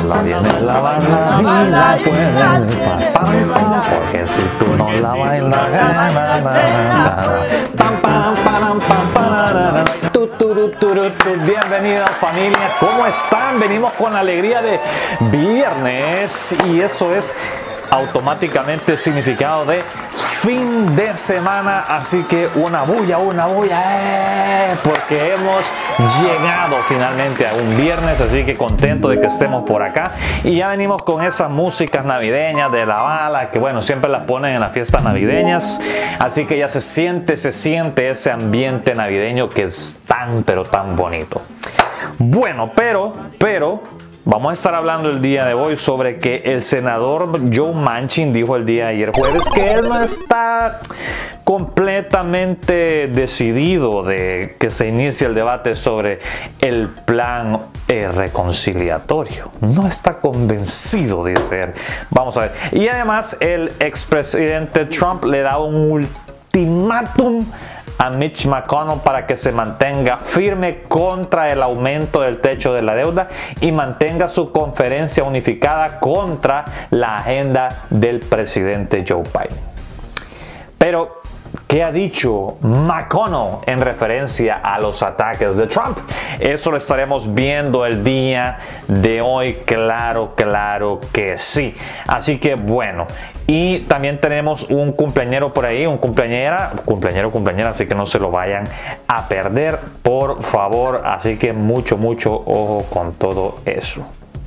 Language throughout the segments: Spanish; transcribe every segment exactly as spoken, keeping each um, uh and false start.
la viene la banda y la puedes pa, pa, pa, porque si tú no la bailas, pam, pam, pam, pam, pam, tu, tu, tu, tu, tu. Bienvenidos familia, ¿cómo están? Venimos con alegría de viernes y eso es automáticamente significado de fin de semana, así que una bulla, una bulla, eh, porque hemos llegado finalmente a un viernes, así que contento de que estemos por acá y ya venimos con esas músicas navideñas de la bala, que bueno, siempre las ponen en las fiestas navideñas, así que ya se siente, se siente ese ambiente navideño que es tan, pero tan bonito. Bueno, pero, pero... vamos a estar hablando el día de hoy sobre que el senador Joe Manchin dijo el día de ayer jueves que él no está completamente decidido de que se inicie el debate sobre el plan eh, reconciliatorio. No está convencido de ser. Vamos a ver. Y además el expresidente Trump le da un ultimátum a Mitch McConnell para que se mantenga firme contra el aumento del techo de la deuda y mantenga su conferencia unificada contra la agenda del presidente Joe Biden. Pero, ¿qué ha dicho McConnell en referencia a los ataques de Trump? Eso lo estaremos viendo el día de hoy, claro, claro que sí. Así que bueno, y también tenemos un cumpleañero por ahí, un cumpleañera, cumpleañero, cumpleañera, así que no se lo vayan a perder, por favor. Así que mucho, mucho ojo con todo eso.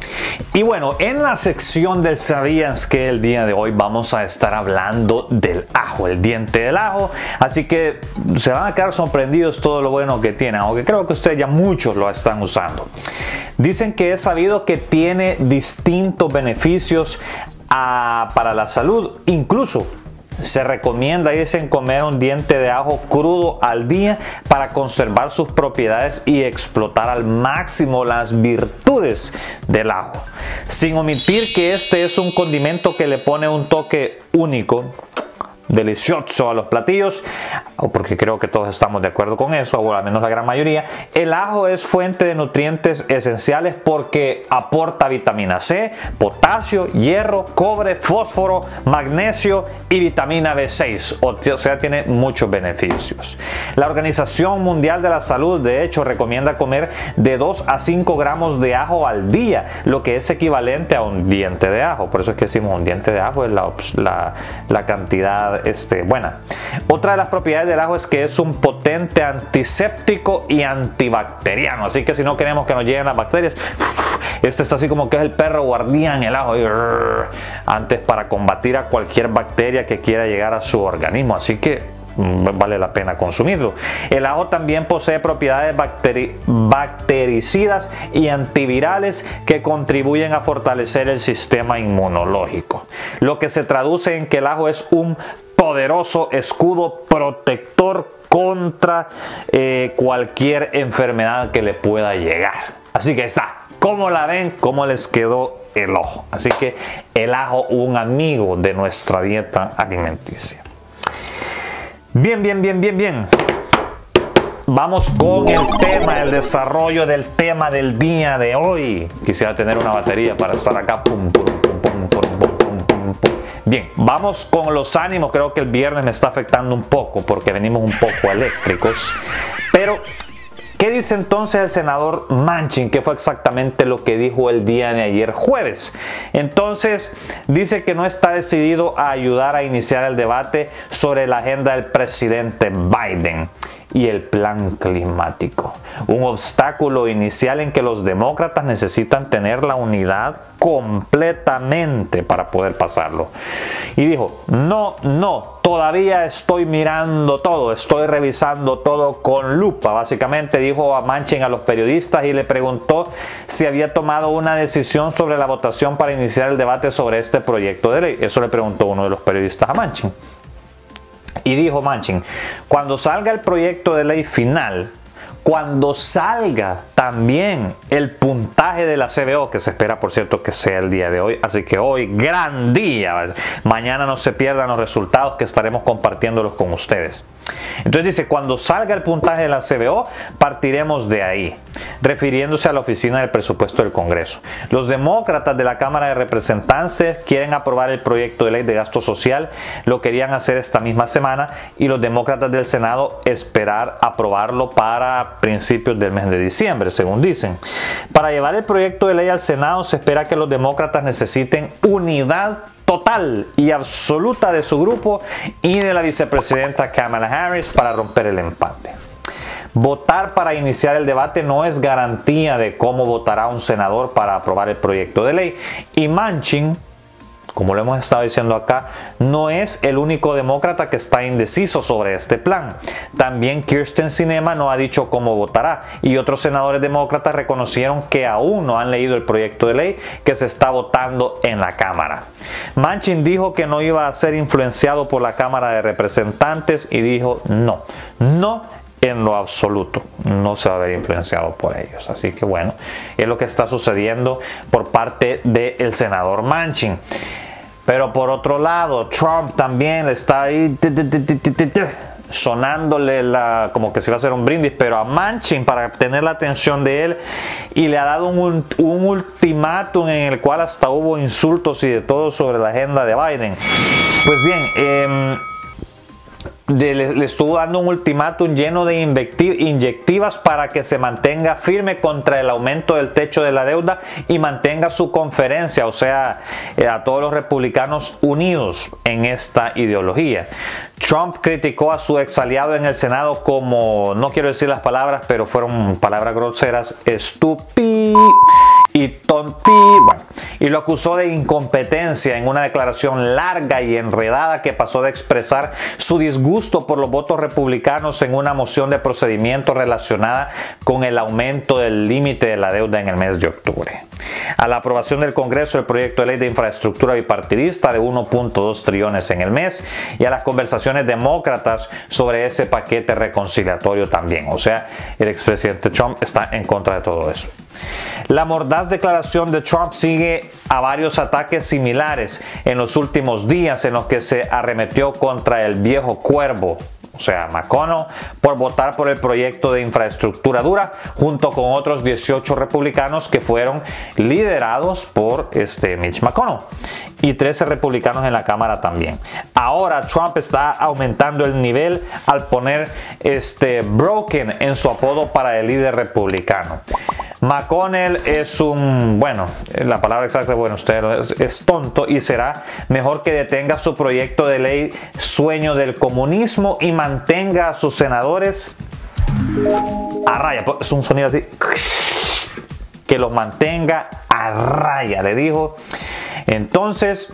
Y bueno, en la sección del ¿sabías que? El día de hoy vamos a estar hablando del ajo, el diente del ajo, así que se van a quedar sorprendidos todo lo bueno que tiene, aunque creo que ustedes ya muchos lo están usando. Dicen que es sabido que tiene distintos beneficios a, para la salud, incluso se recomienda, dicen, comer un diente de ajo crudo al día para conservar sus propiedades y explotar al máximo las virtudes del ajo, sin omitir que este es un condimento que le pone un toque único, delicioso a los platillos, porque creo que todos estamos de acuerdo con eso, o al menos la gran mayoría. El ajo es fuente de nutrientes esenciales porque aporta vitamina C, potasio, hierro, cobre, fósforo, magnesio y vitamina B seis, o sea, tiene muchos beneficios. La Organización Mundial de la Salud, de hecho, recomienda comer de dos a cinco gramos de ajo al día, lo que es equivalente a un diente de ajo. Por eso es que decimos un diente de ajo es la, la, la cantidad Este, buena. Otra de las propiedades del ajo es que es un potente antiséptico y antibacteriano, así que si no queremos que nos lleguen las bacterias, este está así como que es el perro guardián, el ajo, antes para combatir a cualquier bacteria que quiera llegar a su organismo, así que vale la pena consumirlo. El ajo también posee propiedades bacteri bactericidas y antivirales que contribuyen a fortalecer el sistema inmunológico, lo que se traduce en que el ajo es un poderoso escudo protector contra eh, cualquier enfermedad que le pueda llegar. Así que está. ¿Cómo la ven? ¿Cómo les quedó el ojo? Así que el ajo, un amigo de nuestra dieta alimenticia. Bien, bien, bien, bien, bien. Vamos con el tema, el desarrollo del tema del día de hoy. Quisiera tener una batería para estar acá. Pum, pum, pum, pum, pum, pum, pum, pum. Bien, vamos con los ánimos. Creo que el viernes me está afectando un poco porque venimos un poco eléctricos. Pero ¿qué dice entonces el senador Manchin? ¿Qué fue exactamente lo que dijo el día de ayer jueves? Entonces dice que no está decidido a ayudar a iniciar el debate sobre la agenda del presidente Biden y el plan climático, un obstáculo inicial en que los demócratas necesitan tener la unidad completamente para poder pasarlo. Y dijo, no, no, todavía estoy mirando todo, estoy revisando todo con lupa. Básicamente dijo a Manchin a los periodistas y le preguntó si había tomado una decisión sobre la votación para iniciar el debate sobre este proyecto de ley. Eso le preguntó uno de los periodistas a Manchin. Y dijo Manchin, cuando salga el proyecto de ley final, cuando salga También el puntaje de la C B O, que se espera por cierto que sea el día de hoy, así que hoy gran día. Mañana no se pierdan los resultados que estaremos compartiéndolos con ustedes. Entonces dice, cuando salga el puntaje de la C B O, partiremos de ahí, refiriéndose a la oficina del presupuesto del Congreso. Los demócratas de la Cámara de Representantes quieren aprobar el proyecto de ley de gasto social, lo querían hacer esta misma semana, y los demócratas del Senado esperar aprobarlo para principios del mes de diciembre, según dicen. Para llevar el proyecto de ley al Senado se espera que los demócratas necesiten unidad total y absoluta de su grupo y de la vicepresidenta Kamala Harris para romper el empate. Votar para iniciar el debate no es garantía de cómo votará un senador para aprobar el proyecto de ley, y Manchin, como lo hemos estado diciendo acá, no es el único demócrata que está indeciso sobre este plan. También Kyrsten Sinema no ha dicho cómo votará, y otros senadores demócratas reconocieron que aún no han leído el proyecto de ley que se está votando en la Cámara. Manchin dijo que no iba a ser influenciado por la Cámara de Representantes y dijo no, no en lo absoluto, no se va a ver influenciado por ellos. Así que bueno, es lo que está sucediendo por parte del senador Manchin. Pero por otro lado, Trump también está ahí sonándole la, como que se va a hacer un brindis, pero a Manchin para tener la atención de él, y le ha dado un, un ultimátum en el cual hasta hubo insultos y de todo sobre la agenda de Biden. Pues bien, eh, De, le, le estuvo dando un ultimátum lleno de inyectivas para que se mantenga firme contra el aumento del techo de la deuda y mantenga su conferencia, o sea, eh, a todos los republicanos unidos en esta ideología. Trump criticó a su ex aliado en el Senado como, no quiero decir las palabras, pero fueron palabras groseras, estúpido y tonti, bueno, y lo acusó de incompetencia en una declaración larga y enredada que pasó de expresar su disgusto por los votos republicanos en una moción de procedimiento relacionada con el aumento del límite de la deuda en el mes de octubre. A la aprobación del Congreso el proyecto de ley de infraestructura bipartidista de uno punto dos trillones en el mes, y a las conversaciones demócratas sobre ese paquete reconciliatorio también. O sea, el expresidente Trump está en contra de todo eso. La mordaz declaración de Trump sigue a varios ataques similares en los últimos días, en los que se arremetió contra el viejo cuervo, o sea, McConnell, por votar por el proyecto de infraestructura dura, junto con otros dieciocho republicanos que fueron liderados por este Mitch McConnell, y trece republicanos en la Cámara también. Ahora Trump está aumentando el nivel al poner este broken en su apodo para el líder republicano. McConnell es un, bueno, la palabra exacta, bueno, usted es, es tonto, y será mejor que detenga su proyecto de ley sueño del comunismo y mantenga a sus senadores a raya. Es un sonido así, que los mantenga a raya, le dijo. Entonces,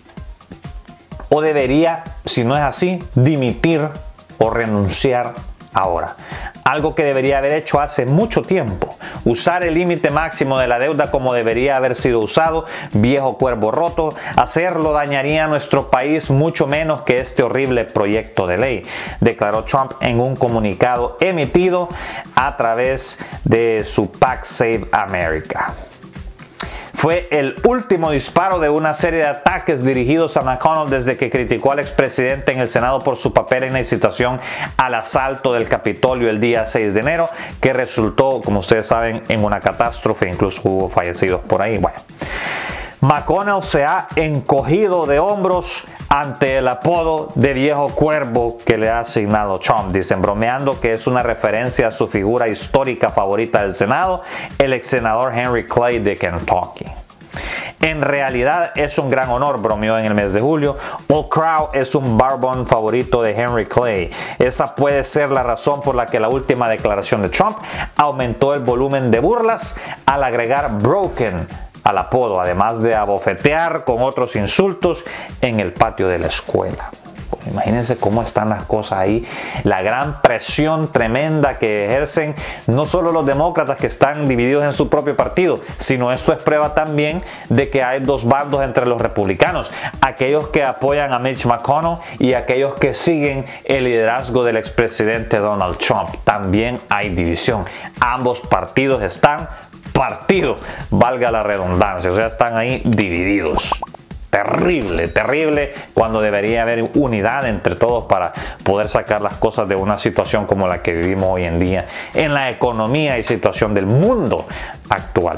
o debería, si no es así, dimitir o renunciar ahora. Algo que debería haber hecho hace mucho tiempo. Usar el límite máximo de la deuda como debería haber sido usado. Viejo cuervo roto. Hacerlo dañaría a nuestro país mucho menos que este horrible proyecto de ley, declaró Trump en un comunicado emitido a través de su PAC Save America. Fue el último disparo de una serie de ataques dirigidos a McConnell desde que criticó al expresidente en el Senado por su papel en la incitación al asalto del Capitolio el día seis de enero, que resultó, como ustedes saben, en una catástrofe. Incluso hubo fallecidos por ahí. Bueno, McConnell se ha encogido de hombros ante el apodo de viejo cuervo que le ha asignado Trump, dicen, bromeando que es una referencia a su figura histórica favorita del Senado, el ex senador Henry Clay de Kentucky. En realidad es un gran honor, bromeó en el mes de julio. Old Crow es un bourbon favorito de Henry Clay. Esa puede ser la razón por la que la última declaración de Trump aumentó el volumen de burlas al agregar broken al apodo, además de abofetear con otros insultos en el patio de la escuela. Imagínense cómo están las cosas ahí, la gran presión tremenda que ejercen no solo los demócratas que están divididos en su propio partido, sino esto es prueba también de que hay dos bandos entre los republicanos, aquellos que apoyan a Mitch McConnell y aquellos que siguen el liderazgo del expresidente Donald Trump. También hay división. Ambos partidos están partidos, valga la redundancia, o sea, están ahí divididos. Terrible, terrible, cuando debería haber unidad entre todos para poder sacar las cosas de una situación como la que vivimos hoy en día en la economía y situación del mundo actual.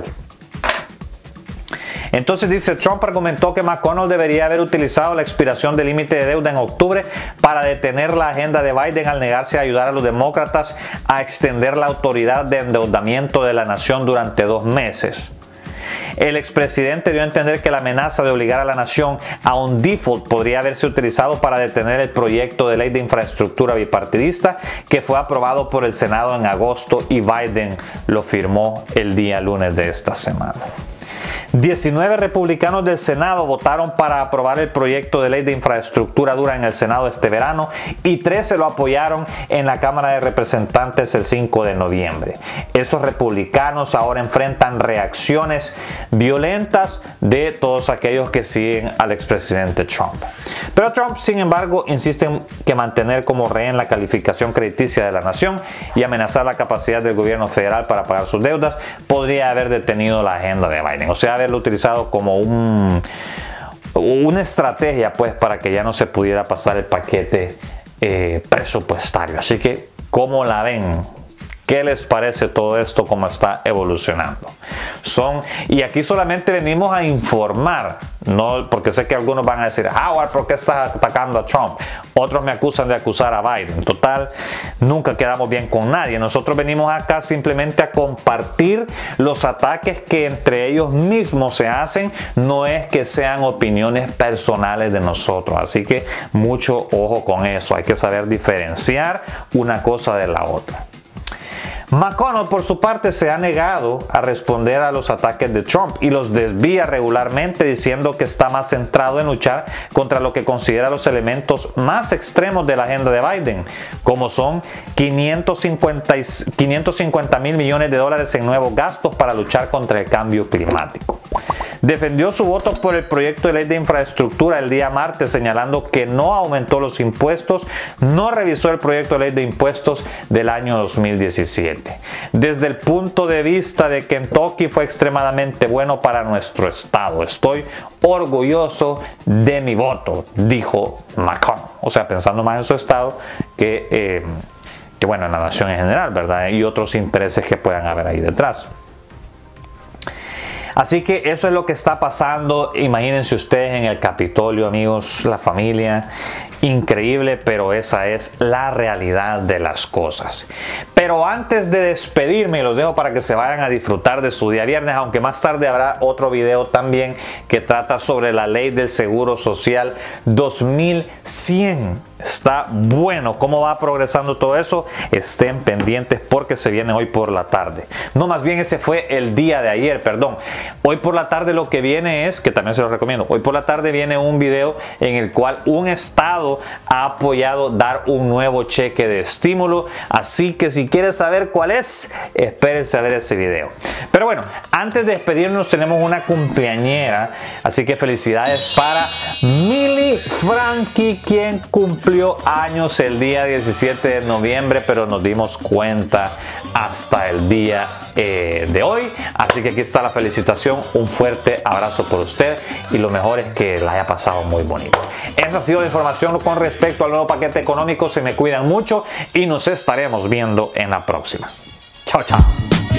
Entonces dice, Trump argumentó que McConnell debería haber utilizado la expiración del límite de deuda en octubre para detener la agenda de Biden al negarse a ayudar a los demócratas a extender la autoridad de endeudamiento de la nación durante dos meses. El expresidente dio a entender que la amenaza de obligar a la nación a un default podría haberse utilizado para detener el proyecto de ley de infraestructura bipartidista que fue aprobado por el Senado en agosto y Biden lo firmó el día lunes de esta semana. diecinueve republicanos del Senado votaron para aprobar el proyecto de ley de infraestructura dura en el Senado este verano y trece lo apoyaron en la Cámara de Representantes el cinco de noviembre. Esos republicanos ahora enfrentan reacciones violentas de todos aquellos que siguen al expresidente Trump. Pero Trump, sin embargo, insiste en que mantener como rehén la calificación crediticia de la nación y amenazar la capacidad del gobierno federal para pagar sus deudas podría haber detenido la agenda de Biden. O sea, haberlo utilizado como un, una estrategia pues para que ya no se pudiera pasar el paquete eh, presupuestario. Así que, ¿cómo la ven? ¿Qué les parece todo esto, cómo está evolucionando? Son, y aquí solamente venimos a informar, no, porque sé que algunos van a decir, Howard, ¿por qué estás atacando a Trump? Otros me acusan de acusar a Biden. Total, nunca quedamos bien con nadie. Nosotros venimos acá simplemente a compartir los ataques que entre ellos mismos se hacen. No es que sean opiniones personales de nosotros. Así que mucho ojo con eso. Hay que saber diferenciar una cosa de la otra. McConnell, por su parte, se ha negado a responder a los ataques de Trump y los desvía regularmente diciendo que está más centrado en luchar contra lo que considera los elementos más extremos de la agenda de Biden, como son quinientos cincuenta mil millones de dólares en nuevos gastos para luchar contra el cambio climático. Defendió su voto por el proyecto de ley de infraestructura el día martes, señalando que no aumentó los impuestos, no revisó el proyecto de ley de impuestos del año dos mil diecisiete. Desde el punto de vista de Kentucky fue extremadamente bueno para nuestro estado. Estoy orgulloso de mi voto, dijo McConnell. O sea, pensando más en su estado que, eh, que bueno, en la nación en general, ¿verdad? Y otros intereses que puedan haber ahí detrás. Así que eso es lo que está pasando. Imagínense ustedes en el Capitolio, amigos, la familia. Increíble, pero esa es la realidad de las cosas. Pero antes de despedirme, los dejo para que se vayan a disfrutar de su día viernes, aunque más tarde habrá otro video también que trata sobre la ley del Seguro Social dos mil cien. Está bueno cómo va progresando todo eso. Estén pendientes porque se viene hoy por la tarde. No, más bien ese fue el día de ayer, perdón. Hoy por la tarde lo que viene es, que también se lo recomiendo, hoy por la tarde viene un video en el cual un estado ha apoyado dar un nuevo cheque de estímulo. Así que si quieres saber cuál es, espérense a ver ese video. Pero bueno, antes de despedirnos tenemos una cumpleañera. Así que felicidades para Milly Frankie, quien cumplió años el día diecisiete de noviembre, pero nos dimos cuenta hasta el día eh, de hoy. Así que aquí está la felicitación. Un fuerte abrazo por usted y lo mejor es que la haya pasado muy bonito. Esa ha sido la información con respecto al nuevo paquete económico. Se me cuidan mucho y nos estaremos viendo en la próxima. Chao, chao.